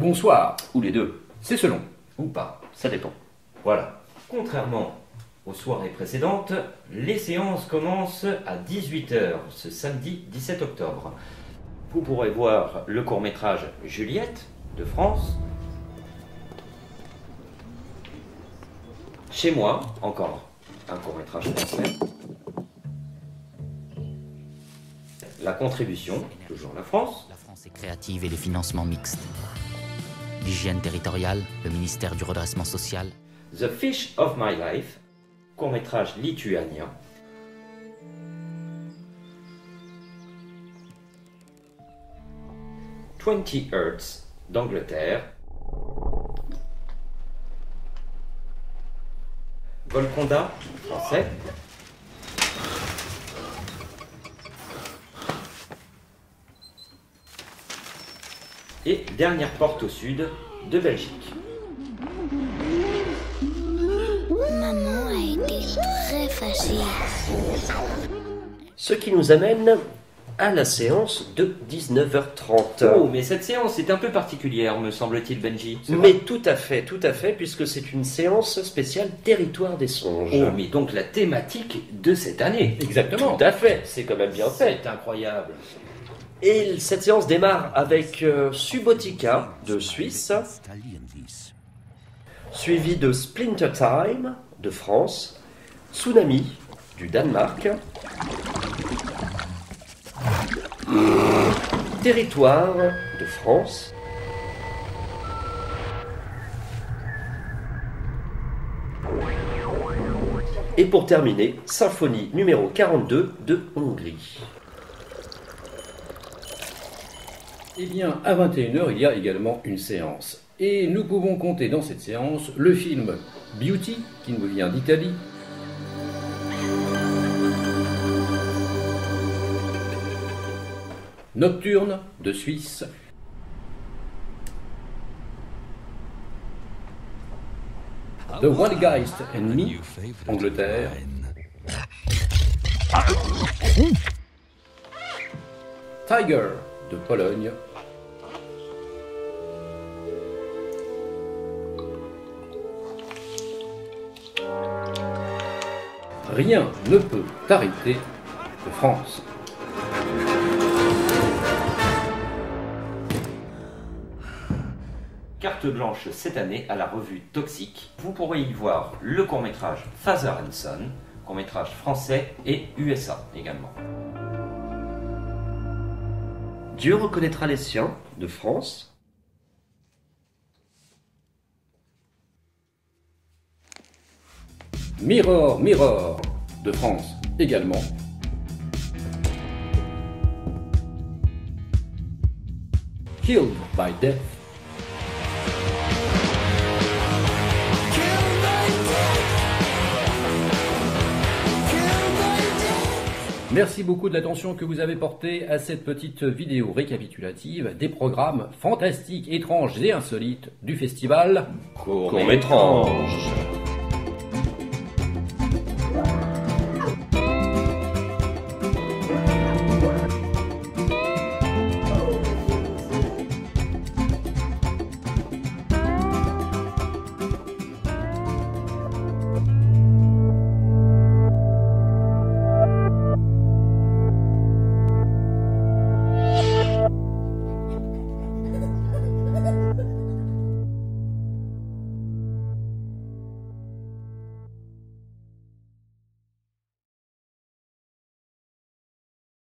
bonsoir. Ou les deux. C'est selon. Ou pas. Ça dépend. Voilà. Contrairement aux soirées précédentes, les séances commencent à 18 h ce samedi 17 octobre. Vous pourrez voir le court-métrage Juliette de France. Chez moi, encore un court-métrage français. La contribution, toujours la France. La France est créative et les financements mixtes. L'hygiène territoriale, le ministère du redressement social. The Fish of My Life, court-métrage lituanien. « 20 Hertz » d'Angleterre. Golconda, français. Et Dernière porte au sud de Belgique. Maman a été très fâchée. Ce qui nous amène à la séance de 19h30. Oh, mais cette séance est un peu particulière, me semble-t-il, Benji. Mais tout à fait, puisque c'est une séance spéciale Territoire des songes. Oh, mais donc la thématique de cette année. Exactement. Tout à fait, c'est quand même bien fait. C'est incroyable. Et cette séance démarre avec Subotica de Suisse, suivi de Splinter Time de France, Tsunami du Danemark, Territoire de France, et pour terminer, Symphonie numéro 42 de Hongrie. Eh bien, à 21 h, il y a également une séance. Et nous pouvons compter dans cette séance le film Beauty, qui nous vient d'Italie. Nocturne, de Suisse. The Wildgeist and Me, Angleterre. Tiger, de Pologne. Rien ne peut t'arrêter de France. Carte blanche cette année à la revue Toxique. Vous pourrez y voir le court-métrage Father and Son, court-métrage français et USA également. Dieu reconnaîtra les siens de France. Mirror, Mirror, de France également. Killed by Death. Merci beaucoup de l'attention que vous avez portée à cette petite vidéo récapitulative des programmes fantastiques, étranges et insolites du festival Court-métrange.